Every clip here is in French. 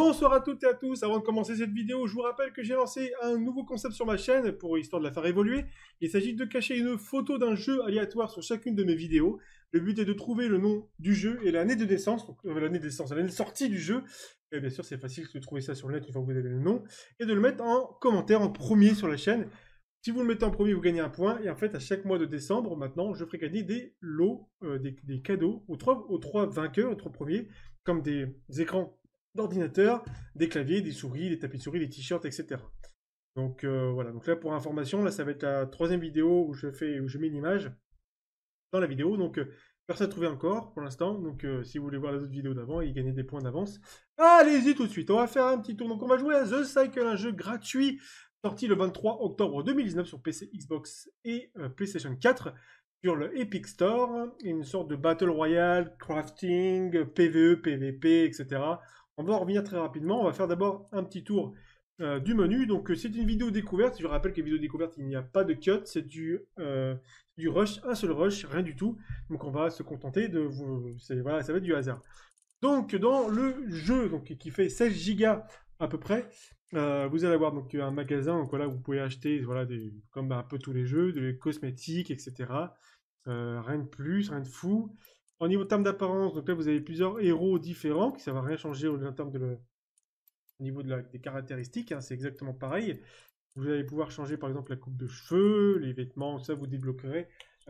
Bonsoir à toutes et à tous. Avant de commencer cette vidéo, je vous rappelle que j'ai lancé un nouveau concept sur ma chaîne pour histoire de la faire évoluer. Il s'agit de cacher une photo d'un jeu aléatoire sur chacune de mes vidéos. Le but est de trouver le nom du jeu et l'année de naissance, donc l'année de naissance, l'année de sortie du jeu. Et bien sûr, c'est facile de trouver ça sur le net une fois que vous avez le nom et de le mettre en commentaire en premier sur la chaîne. Si vous le mettez en premier, vous gagnez un point. Et en fait, à chaque mois de décembre, maintenant, je ferai gagner des lots, des cadeaux aux trois vainqueurs, aux trois premiers, comme des écrans d'ordinateur, des claviers, des souris, des tapis de souris, des t-shirts, etc. Donc voilà. Donc là, pour information, là, ça va être la troisième vidéo où je mets une image dans la vidéo. Donc personne n'a trouvé encore pour l'instant. Donc si vous voulez voir les autres vidéos d'avant et gagner des points d'avance, allez-y tout de suite. On va faire un petit tour. Donc on va jouer à The Cycle, un jeu gratuit sorti le 23 octobre 2019 sur PC, Xbox et PlayStation 4 sur le Epic Store. Une sorte de Battle Royale, crafting, PvE, PvP, etc. On va en revenir très rapidement. On va faire d'abord un petit tour du menu. Donc c'est une vidéo découverte. Je rappelle que vidéo découverte, il n'y a pas de cut. C'est du rush, un seul rush, rien du tout. Donc on va se contenter de vous... Voilà, ça va être du hasard. Donc dans le jeu qui fait 16 Go à peu près, vous allez avoir donc un magasin donc, voilà, où vous pouvez acheter voilà, comme un peu tous les jeux, des cosmétiques, etc. Rien de plus, rien de fou. Au niveau terme d'apparence, donc là vous avez plusieurs héros différents, qui ça va rien changer au niveau des caractéristiques, hein, c'est exactement pareil. Vous allez pouvoir changer par exemple la coupe de cheveux, les vêtements, ça vous débloquerez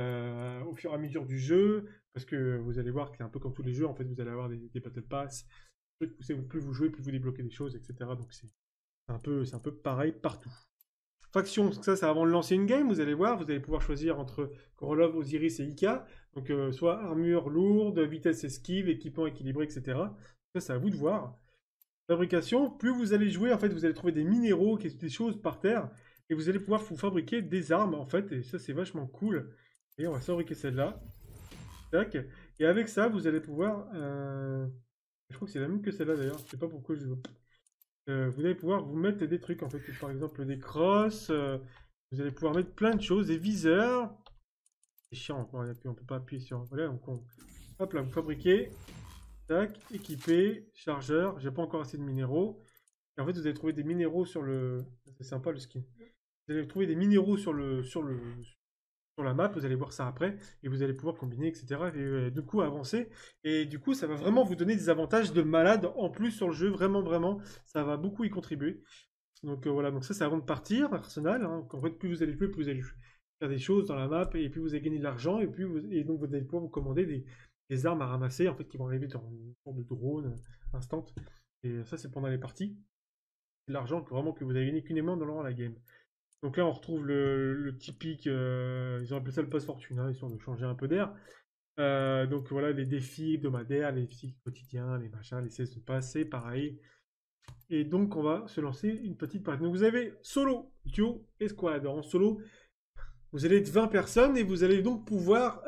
au fur et à mesure du jeu, parce que vous allez voir que c'est un peu comme tous les jeux, en fait vous allez avoir des Battle Pass, plus vous jouez, plus vous débloquez des choses, etc. Donc c'est un peu pareil partout. Faction, ça c'est avant de lancer une game, vous allez voir, vous allez pouvoir choisir entre Korolov, Osiris et Ika, donc soit armure lourde, vitesse esquive, équipement équilibré, etc. Ça c'est à vous de voir. Fabrication, plus vous allez jouer, en fait vous allez trouver des minéraux, des choses par terre, et vous allez pouvoir vous fabriquer des armes en fait, et ça c'est vachement cool. Et on va fabriquer celle-là. Tac. Et avec ça, vous allez pouvoir... Je crois que c'est la même que celle-là d'ailleurs, je sais pas pourquoi je... vous allez pouvoir vous mettre des trucs en fait, par exemple des crosses, vous allez pouvoir mettre plein de choses, des viseurs. C'est chiant, on peut pas appuyer sur... Voilà, donc hop là, vous fabriquez, tac, équipé, chargeur, j'ai pas encore assez de minéraux. Et en fait, vous allez trouver des minéraux sur le... C'est sympa le skin. Vous allez trouver des minéraux sur la map, vous allez voir ça après, et vous allez pouvoir combiner, etc. Et du coup avancer, et du coup ça va vraiment vous donner des avantages de malade en plus sur le jeu, vraiment, vraiment, ça va beaucoup y contribuer. Donc voilà, donc ça c'est avant de partir, Arsenal, hein. En fait plus vous allez jouer, plus vous allez faire des choses dans la map, et puis vous allez gagner de l'argent, et donc vous allez pouvoir vous commander des armes à ramasser, en fait, qui vont arriver dans une sorte de drone instant, et ça c'est pendant les parties. C'est de l'argent vraiment que vous avez gagné qu'une dans la game. Donc là, on retrouve le typique, ils ont appelé ça le passe-fortune, hein, histoire de changer un peu d'air. Donc voilà, les défis hebdomadaires, les défis quotidiens, les machins, les cesses de passer, pareil. Et donc, on va se lancer une petite partie. Donc vous avez solo, duo et squad. En solo, vous allez être 20 personnes et vous allez donc pouvoir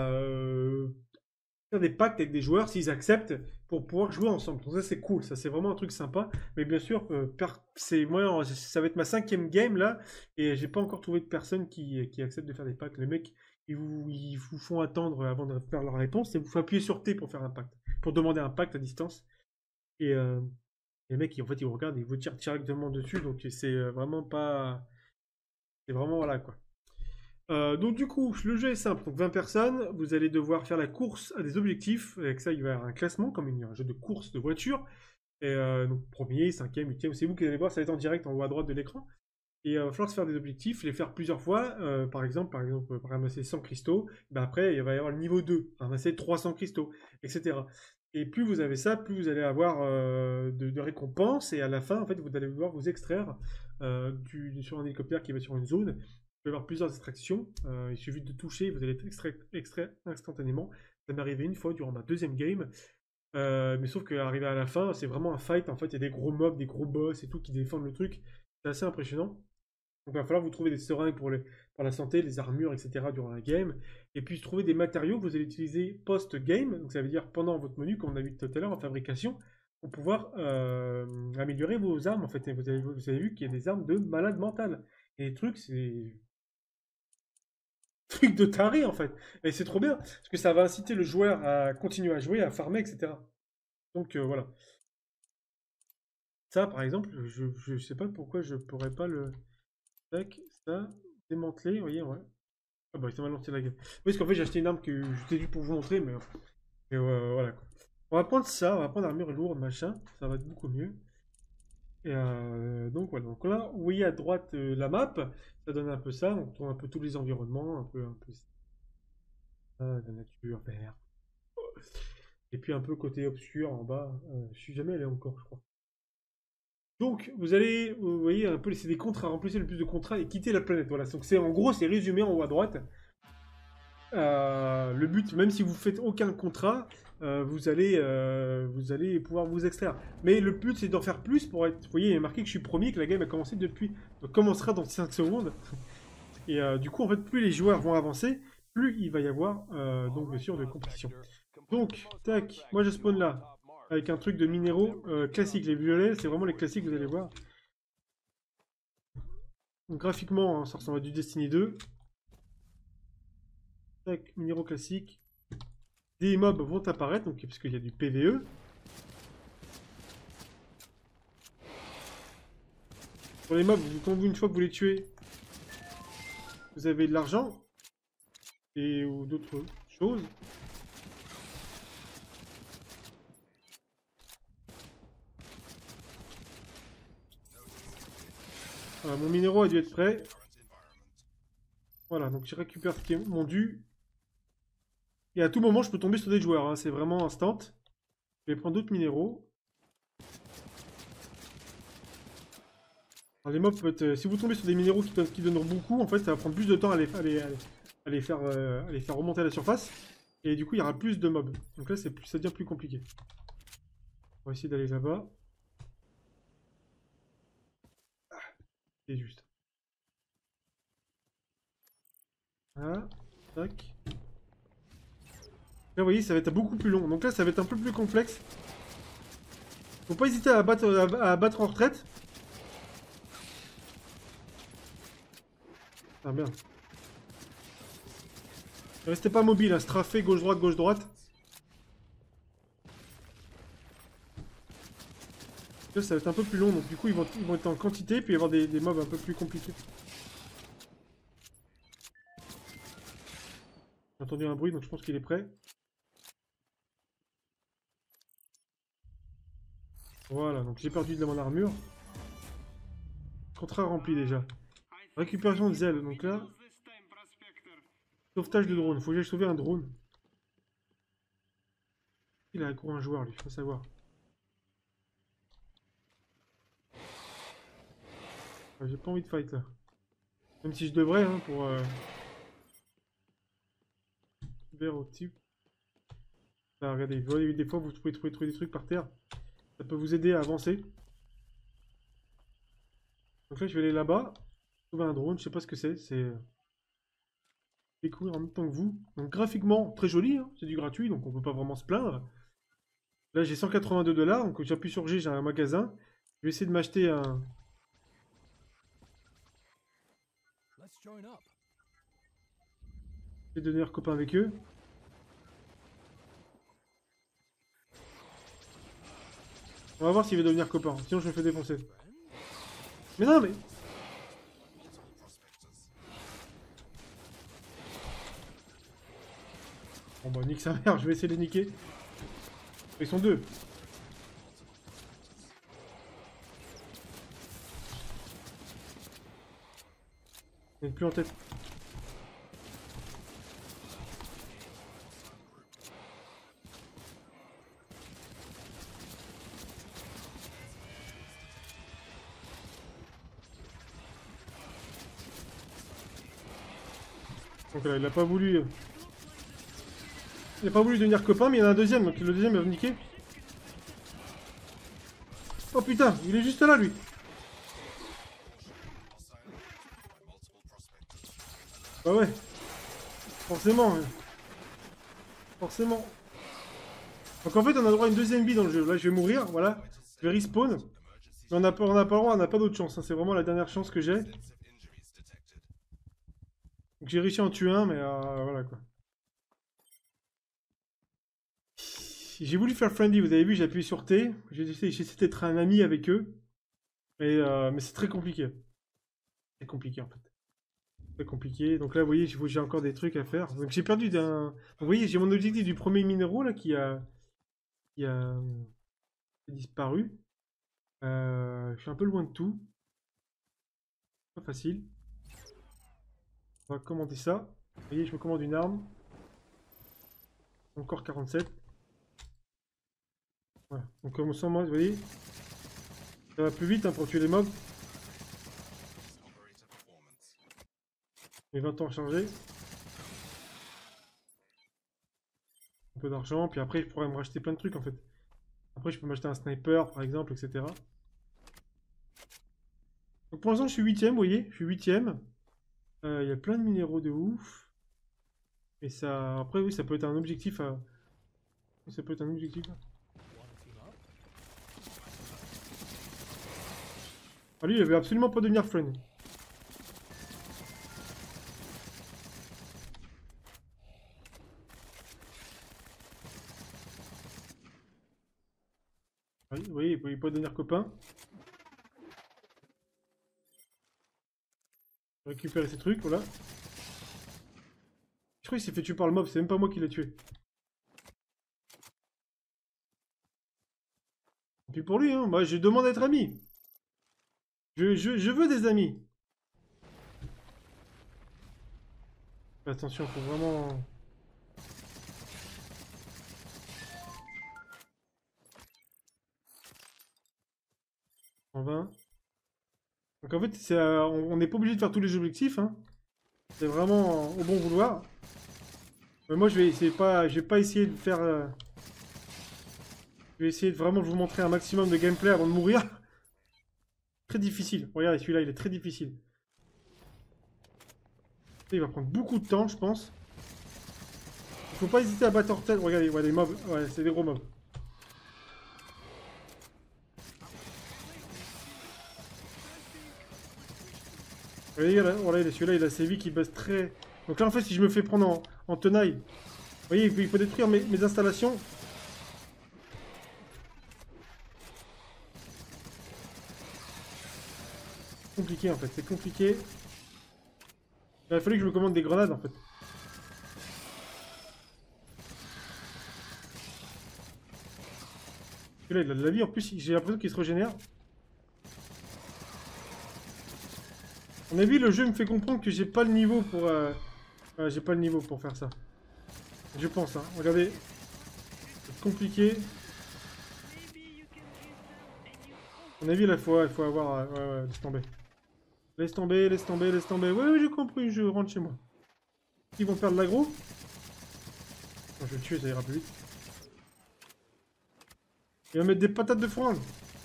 faire des pactes avec des joueurs s'ils acceptent pour pouvoir jouer ensemble. Donc ça c'est cool, ça c'est vraiment un truc sympa. Mais bien sûr, moi, ça va être ma 5e game là, et j'ai pas encore trouvé de personne qui accepte de faire des pactes. Les mecs, ils vous font attendre avant de faire leur réponse, et vous faut appuyer sur T pour faire un pacte, pour demander un pacte à distance. Et les mecs, en fait, ils vous regardent, ils vous tirent directement dessus, donc c'est vraiment pas... C'est vraiment voilà quoi. Donc du coup, le jeu est simple. Donc 20 personnes, vous allez devoir faire la course à des objectifs. Avec ça, il va y avoir un classement, comme un jeu de course de voiture. Et donc premier, 5e, 8e, c'est vous qui allez voir, ça va être en direct en haut à droite de l'écran. Et il va falloir se faire des objectifs, les faire plusieurs fois. Par exemple, ramasser 100 cristaux. Ben après, il va y avoir le niveau 2, ramasser 300 cristaux, etc. Et plus vous avez ça, plus vous allez avoir de récompenses. Et à la fin, en fait, vous allez devoir vous extraire sur un hélicoptère qui va sur une zone. Vous pouvez avoir plusieurs extractions. Il suffit de toucher, vous allez être extrait instantanément. Ça m'est arrivé une fois durant ma 2e game. Mais sauf qu'arrivé à la fin, c'est vraiment un fight. En fait, il y a des gros mobs, des gros boss et tout qui défendent le truc. C'est assez impressionnant. Donc il va falloir vous trouver des seringues pour la santé, les armures, etc. durant la game. Et puis trouver des matériaux que vous allez utiliser post-game. Donc ça veut dire pendant votre menu, comme on a vu tout à l'heure en fabrication, pour pouvoir améliorer vos armes. En fait, et vous avez vu qu'il y a des armes de malade mental. Et les trucs, c'est truc de taré en fait. Et c'est trop bien, parce que ça va inciter le joueur à continuer à jouer, à farmer, etc. Donc voilà. Ça, par exemple, je sais pas pourquoi je pourrais pas le... Tac, ça, démanteler, vous voyez, ouais. Ah bah, il s'est mal lancé la gueule. Oui, parce qu'en fait, j'ai acheté une arme que j'étais dû pour vous montrer, mais voilà, quoi. On va prendre ça, on va prendre armure lourde, machin, ça va être beaucoup mieux. Et donc voilà, donc là, vous voyez à droite la map, ça donne un peu ça, on tourne un peu tous les environnements, un peu ça, la nature, vert. Et puis un peu côté obscur en bas, je suis jamais allé encore, je crois. Donc, vous voyez un peu, c'est des contrats, remplissez le plus de contrats et quitter la planète. Voilà, donc c'est en gros, c'est résumé en haut à droite. Le but, même si vous faites aucun contrat, vous allez pouvoir vous extraire. Mais le but, c'est d'en faire plus pour être. Vous voyez, il est marqué que je suis premier, que la game a commencé depuis. Donc, commencera dans 5 secondes. Et du coup, en fait, plus les joueurs vont avancer, plus il va y avoir donc bien sûr de compétition. Donc, tac, moi je spawn là avec un truc de minéraux classique. Les violets, c'est vraiment les classiques, vous allez voir. Donc, graphiquement, hein, ça ressemble à du Destiny 2. Tac, minéraux classiques. Des mobs vont apparaître, donc, puisqu'il y a du PVE. Pour les mobs, une fois que vous les tuez, vous avez de l'argent ou d'autres choses. Voilà, mon minéraux a dû être prêt. Voilà, donc je récupère ce qui est mon dû. Et à tout moment, je peux tomber sur des joueurs, hein, c'est vraiment instant. Je vais prendre d'autres minéraux. Alors, les mobs, si vous tombez sur des minéraux qui donnent beaucoup, en fait, ça va prendre plus de temps à les faire remonter à la surface. Et du coup, il y aura plus de mobs. Donc là, ça devient plus compliqué. On va essayer d'aller là-bas. C'est juste. Voilà. Tac. Là, vous voyez, ça va être beaucoup plus long. Donc là, ça va être un peu plus complexe. Faut pas hésiter à battre en retraite. Ah merde. Restez pas mobile, hein. Strafé, gauche-droite, gauche-droite. Là, ça va être un peu plus long, donc du coup, ils vont être en quantité, puis il va y avoir des mobs un peu plus compliqués. J'ai entendu un bruit, donc je pense qu'il est prêt. Voilà, donc j'ai perdu de mon armure. Contrat rempli déjà. Récupération de zèle, donc là... Sauvetage de drone, faut que j'aille sauver un drone. Il a gros un joueur, lui, faut savoir. J'ai pas envie de fight, là. Même si je devrais, hein, pour... Vers au type. Là, regardez, vous voyez, des fois, vous trouvez des trucs par terre. Ça peut vous aider à avancer. Donc là, je vais aller là-bas. Trouver un drone, je sais pas ce que c'est. C'est... découvrir en même temps que vous. Donc graphiquement, très joli, hein, c'est du gratuit, donc on peut pas vraiment se plaindre. Là, j'ai 182 $, donc j'appuie sur G, j'ai un magasin. Je vais essayer de m'acheter un... Je vais devenir copain avec eux. On va voir s'il va devenir copain, sinon je me fais défoncer. Mais non, mais... Bon bah nique sa mère, je vais essayer de les niquer. Ils sont deux. Ils sont plus en tête. Donc là, il a pas voulu... Il a pas voulu devenir copain, mais il y en a un deuxième, donc le deuxième va me niquer. Oh putain, il est juste là, lui. Bah ouais. Forcément. Forcément. Donc en fait, on a droit à une deuxième vie dans le jeu. Là, je vais mourir, voilà. Je vais respawn. Mais on n'a pas le droit, on n'a pas d'autre chance, hein. C'est vraiment la dernière chance que j'ai. Donc j'ai réussi à en tuer un, mais voilà quoi. j'ai voulu faire friendly, vous avez vu, j'ai appuyé sur T. J'ai essayé d'être un ami avec eux. Mais c'est très compliqué. C'est compliqué en fait. Très compliqué. Donc là, vous voyez, j'ai encore des trucs à faire. Donc j'ai perdu d'un. Vous voyez, j'ai mon objectif du premier minéraux là qui a disparu. Je suis un peu loin de tout. Pas facile. On va commander ça. Vous voyez, je me commande une arme. Encore 47. Voilà. Donc comme ça, moi, vous voyez, ça va plus vite hein, pour tuer les mobs. Mes 20 ans à charger. Un peu d'argent, puis après je pourrais me racheter plein de trucs en fait. Après je peux m'acheter un sniper par exemple, etc. Donc pour l'instant je suis 8ème, vous voyez, je suis 8ème. Il y a plein de minéraux de ouf. Et ça, après oui, ça peut être un objectif à... Ça peut être un objectif. Ah lui il avait absolument pas devenir friend. Oui, oui, il pouvait pas devenir copain. Récupérer ces trucs, voilà. Je crois qu'il s'est fait tuer par le mob, c'est même pas moi qui l'ai tué. Et puis pour lui, hein, moi je demande d'être ami. Je veux des amis. Attention, faut vraiment... En 20. Donc en fait, on n'est pas obligé de faire tous les objectifs. Hein. C'est vraiment au bon vouloir. Mais moi, je vais pas essayer de faire... je vais essayer de vraiment vous montrer un maximum de gameplay avant de mourir. Très difficile. Regardez, celui-là, il est très difficile. Il va prendre beaucoup de temps, je pense. Il faut pas hésiter à battre hors tête. Regardez, ouais, les mobs. Ouais, c'est des gros mobs. Regardez, là, voilà, celui-là, il a ses vies qui baissent très... Donc là, en fait, si je me fais prendre en tenaille... Vous voyez, il faut détruire mes installations. Compliqué, en fait. C'est compliqué. Il a fallu que je me commande des grenades, en fait. Celui-là, il a de la vie. En plus, j'ai l'impression qu'il se régénère. À mon avis, le jeu me fait comprendre que j'ai pas le niveau pour... j'ai pas le niveau pour faire ça. Je pense, hein. Regardez. C'est compliqué. À mon avis, là, il faut avoir... ouais, laisse tomber. Laisse tomber, laisse tomber, laisse tomber. Ouais, j'ai compris, je rentre chez moi. Ils vont perdre l'aggro. Je vais le tuer, ça ira plus vite. Il va mettre des patates de forain.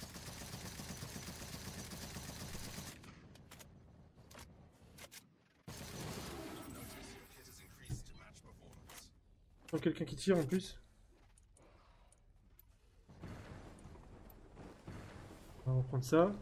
Quelqu'un qui tire en plus. On va prendre ça.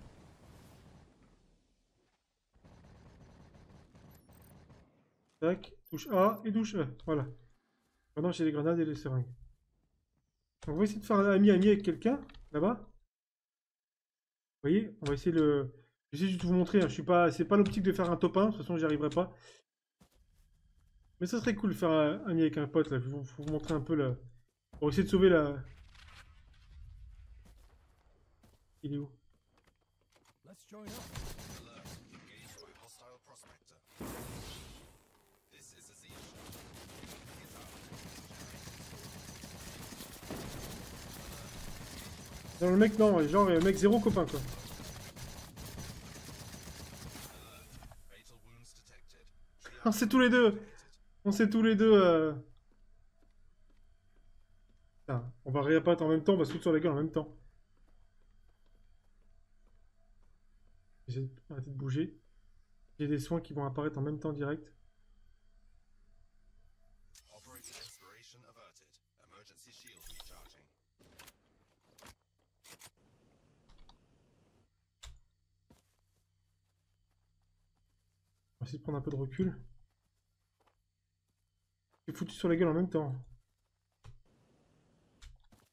Tac, touche A et touche E. Voilà. Maintenant j'ai les grenades et les seringues. Donc, on va essayer de faire un ami-ami avec quelqu'un là-bas. Vous voyez, on va essayer de. J'essaie juste de vous montrer. Hein. Je suis pas. C'est pas l'optique de faire un top 1. De toute façon, j'y arriverai pas. Mais ça serait cool de faire un ami avec un pote là. Je vais vous montrer un peu là. On va essayer de sauver la. Il est où? Non, le mec, non, genre, le mec zéro copain quoi. On sait tous les deux. On sait tous les deux. Putain, on va réapparaître en même temps, on va se foutre sur la gueule en même temps. J'ai arrêté de bouger. J'ai des soins qui vont apparaître en même temps direct. On va essayer de prendre un peu de recul. J'ai foutu sur la gueule en même temps.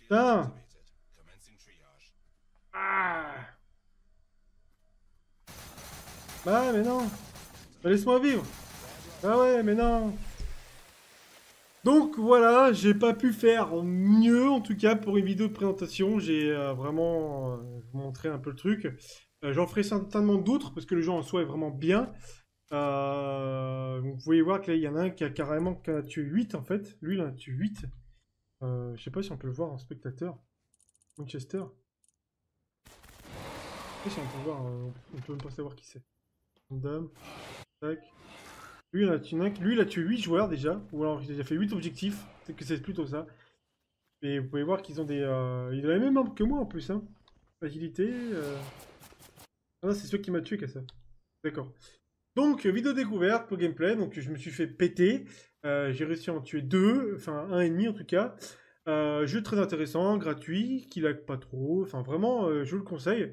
Putain. Ah. Bah mais non. Bah, laisse-moi vivre. Ah ouais, mais non. Donc voilà, j'ai pas pu faire mieux en tout cas pour une vidéo de présentation. J'ai vraiment montré un peu le truc. J'en ferai certainement d'autres parce que le jeu en soi est vraiment bien. Vous pouvez voir que là il y en a un qui a carrément tué 8 en fait. Lui il en a tué 8. Je sais pas si on peut le voir en spectateur. Manchester. Je sais pas si on peut le voir, on peut même pas savoir qui c'est. Dame. Tac. Lui, il a tué 8 joueurs déjà, ou alors il a fait 8 objectifs, c'est que c'est plutôt ça. Et vous pouvez voir qu'ils ont des... il a les mêmes armes que moi en plus, hein. Agilité... Ah non, c'est celui qui m'a tué, qu'à ça. D'accord. Donc, vidéo découverte pour gameplay, donc je me suis fait péter. J'ai réussi à en tuer 2, enfin un et demi en tout cas. Jeu très intéressant, gratuit, qui lag pas trop, enfin vraiment, je vous le conseille.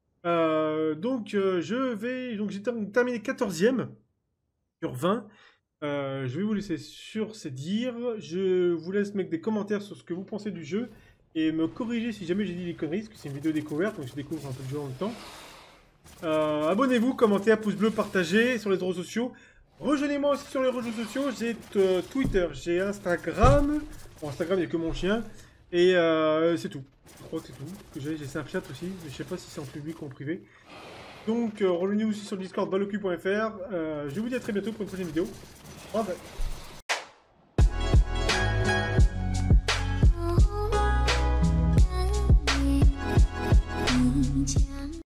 Donc j'ai terminé 14e sur 20. Je vais vous laisser sur ces dires. Je vous laisse mettre des commentaires sur ce que vous pensez du jeu et me corriger si jamais j'ai dit des conneries, parce que c'est une vidéo découverte, donc je découvre un peu le jeu en même temps. Abonnez-vous, commentez, pouce bleu, partagez sur les réseaux sociaux. Rejoignez-moi aussi sur les réseaux sociaux. J'ai Twitter, j'ai Instagram. Bon, Instagram, il n'y a que mon chien. Et c'est tout. Je crois que c'est tout. J'ai Snapchat aussi, mais je sais pas si c'est en public ou en privé. Donc, rejoignez-vous aussi sur le Discord balocu.fr. Je vous dis à très bientôt pour une prochaine vidéo. Bye bye.